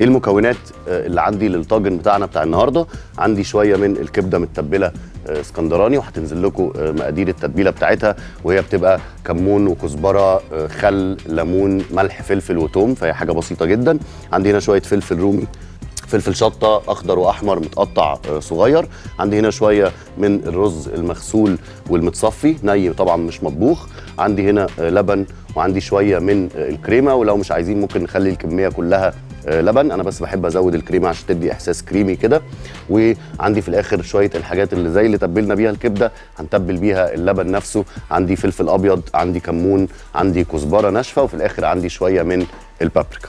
ايه المكونات اللي عندي للطاجن بتاعنا بتاع النهارده؟ عندي شويه من الكبده متبله اسكندراني، وهتنزل لكم مقادير التتبيله بتاعتها، وهي بتبقى كمون وكزبره خل ليمون ملح فلفل وتوم، فهي حاجه بسيطه جدا. عندي هنا شويه فلفل رومي، فلفل شطه اخضر واحمر متقطع صغير. عندي هنا شويه من الرز المغسول والمتصفي ني طبعا مش مطبوخ. عندي هنا لبن، وعندي شويه من الكريمه، ولو مش عايزين ممكن نخلي الكميه كلها لبن، انا بس بحب ازود الكريمه عشان تدي احساس كريمي كده. وعندي في الاخر شويه الحاجات اللي زي اللي تبلنا بيها الكبده هنتبل بيها اللبن نفسه. عندي فلفل ابيض، عندي كمون، عندي كزبره ناشفه، وفي الاخر عندي شويه من البابريكا.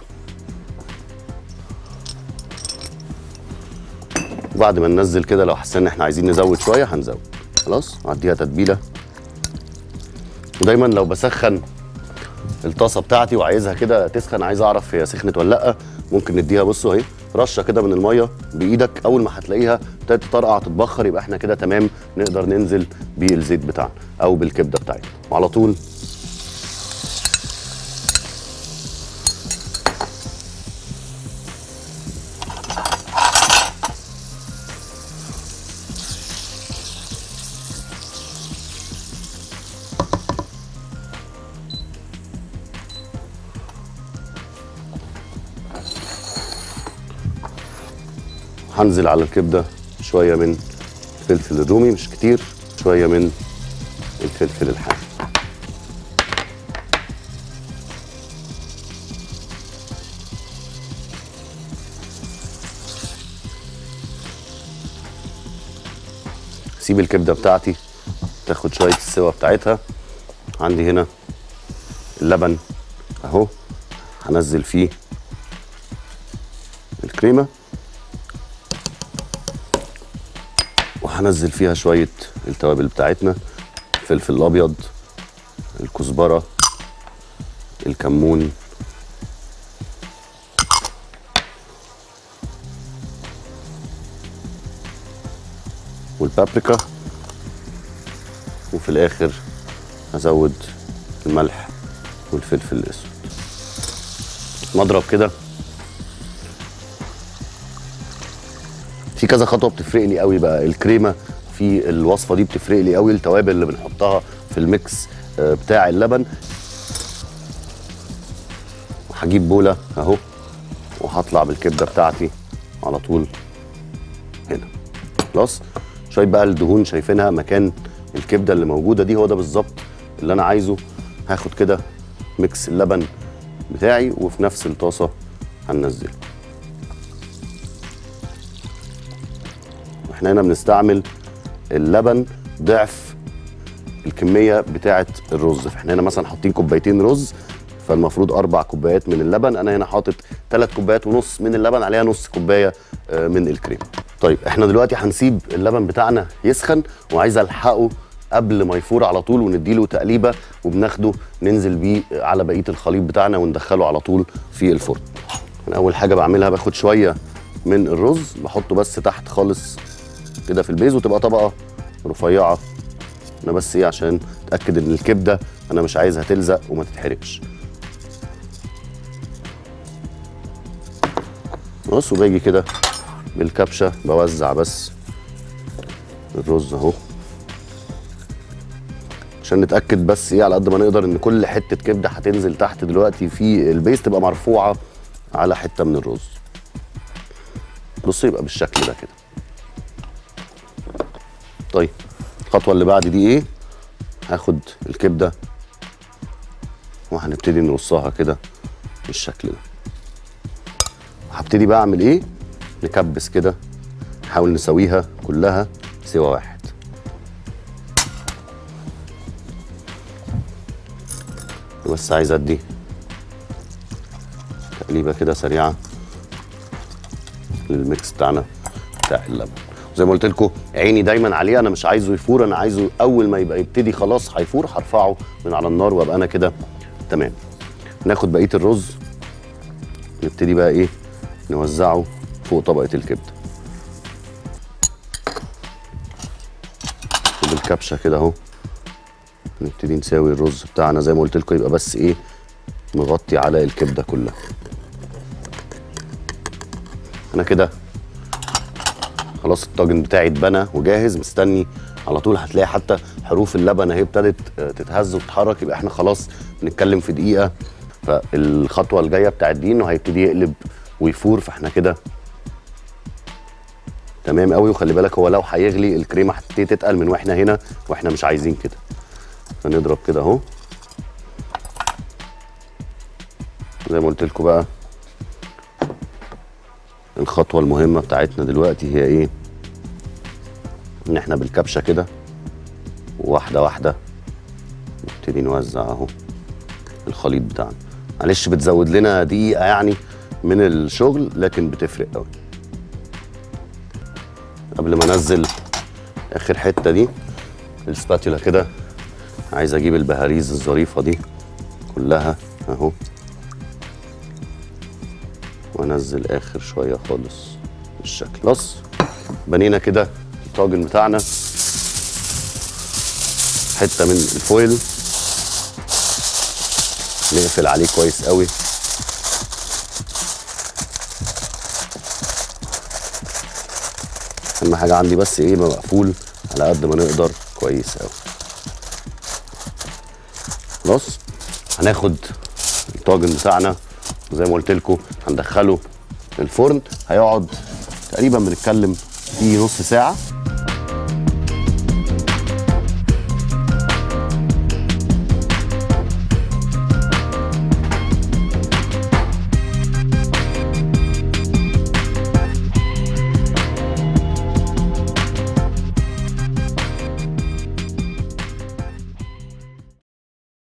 وبعد ما ننزل كده لو حسينا ان احنا عايزين نزود شويه هنزود. خلاص هديها تتبيله. ودايما لو بسخن الطاسه بتاعتي وعايزها كده تسخن، عايز اعرف هي سخنت ولا لا، ممكن نديها بصوا اهي رشه كده من الميه بايدك، اول ما هتلاقيها ابتدت تطرقع تتبخر يبقى احنا كده تمام، نقدر ننزل بالزيت بتاعنا او بالكبده بتاعتنا وعلى طول هنزل على الكبده شويه من الفلفل الرومي مش كتير، شويه من الفلفل الحامي. سيب الكبده بتاعتي تاخد شويه السوا بتاعتها. عندي هنا اللبن اهو، هنزل فيه الكريمه، وهنزل فيها شويه التوابل بتاعتنا، الفلفل الابيض، الكزبره، الكمون، والبابريكا، وفي الاخر هزود الملح والفلفل الاسود. مضرب كده. في كذا خطوه بتفرق لي قوي بقى الكريمه في الوصفه دي، بتفرق لي قوي التوابل اللي بنحطها في الميكس بتاع اللبن. وهجيب بوله اهو وهطلع بالكبده بتاعتي على طول هنا. خلاص شويه بقى الدهون شايفينها مكان الكبده اللي موجوده دي، هو ده بالظبط اللي انا عايزه. هاخد كده ميكس اللبن بتاعي وفي نفس الطاسه هننزله. احنا هنا بنستعمل اللبن ضعف الكميه بتاعه الرز، فاحنا هنا مثلا حاطين كوبايتين رز، فالمفروض 4 كوبايات من اللبن، انا هنا حاطط 3 كوبايات ونص من اللبن عليها نص كوبايه من الكريمه. طيب احنا دلوقتي هنسيب اللبن بتاعنا يسخن، وعايز الحقه قبل ما يفور على طول، ونديله تقليبه وبناخده ننزل بيه على بقيه الخليط بتاعنا وندخله على طول في الفرن. انا اول حاجه بعملها باخد شويه من الرز بحطه بس تحت خالص كده في البيز، وتبقى طبقه رفيعه. انا بس ايه عشان اتاكد ان الكبده انا مش عايزها تلزق وما تتحرقش. بص وباجي كده بالكبشه بوزع بس الرز اهو عشان نتاكد بس ايه على قد ما نقدر ان كل حته كبده هتنزل تحت دلوقتي في البيز تبقى مرفوعه على حته من الرز. بص يبقى بالشكل ده كده. طيب الخطوه اللي بعد دي ايه؟ هاخد الكبده وهنبتدي نرصها كده بالشكل ده. هبتدي بقى اعمل ايه؟ نكبس كده، نحاول نسويها كلها سوا واحد. بس عايز ادي تقليبه كده سريعه للميكس بتاعنا بتاع اللبن. زي ما قلت لكم عيني دايما عليه، انا مش عايزه يفور، انا عايزه اول ما يبقى يبتدي خلاص هيفور هرفعه من على النار وابقى انا كده تمام. ناخد بقيه الرز نبتدي بقى ايه نوزعه فوق طبقه الكبده وبالكبشه كده اهو. نبتدي نساوي الرز بتاعنا زي ما قلت لكم يبقى بس ايه مغطي على الكبده كلها. انا كده خلاص الطاجن بتاعي اتبنى وجاهز، مستني على طول. هتلاقي حتى حروف اللبن اهي ابتدت تتهز وتتحرك، يبقى احنا خلاص بنتكلم في دقيقه. فالخطوه الجايه بتاعت دي انه هيبتدي يقلب ويفور، فاحنا كده تمام قوي. وخلي بالك هو لو هيغلي الكريمه هتبتدي تتقل من واحنا هنا، واحنا مش عايزين كده. فنضرب كده اهو زي ما قلت لكم. بقى الخطوه المهمه بتاعتنا دلوقتي هي ايه؟ ان احنا بالكبشه كده واحده واحده نبتدي نوزع اهو الخليط بتاعنا. معلش بتزود لنا دقيقه يعني من الشغل، لكن بتفرق قوي. قبل ما انزل اخر حته دي السباتيولا كده، عايز اجيب البهاريز الظريفه دي كلها اهو، وانزل اخر شويه خالص بالشكل. خلاص بنينا كده الطاجن بتاعنا. حته من الفويل نقفل عليه كويس قوي. اهم حاجه عندي بس ايه، يبقى مقفول على قد ما نقدر كويس قوي. خلاص هناخد الطاجن بتاعنا زي ما قلت لكم، هندخله الفرن. هيقعد تقريبا بنتكلم فيه نص ساعه.